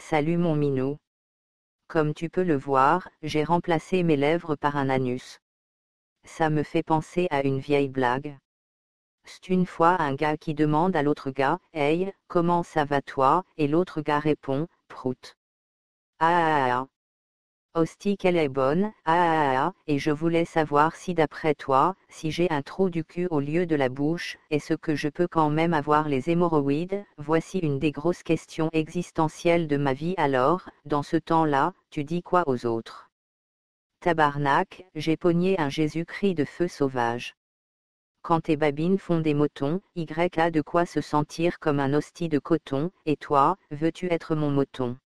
Salut mon minou. Comme tu peux le voir, j'ai remplacé mes lèvres par un anus. Ça me fait penser à une vieille blague. C'est une fois un gars qui demande à l'autre gars, Hey, comment ça va toi? Et l'autre gars répond, Prout. Ah ah ah. Hostie qu'elle est bonne, ah ah ah, et je voulais savoir si d'après toi, si j'ai un trou du cul au lieu de la bouche, est-ce que je peux quand même avoir les hémorroïdes? Voici une des grosses questions existentielles de ma vie alors, dans ce temps-là, tu dis quoi aux autres? Tabarnak, j'ai pogné un Jésus-Christ de feu sauvage. Quand tes babines font des motons, Y a de quoi se sentir comme un hostie de coton, et toi, veux-tu être mon moton?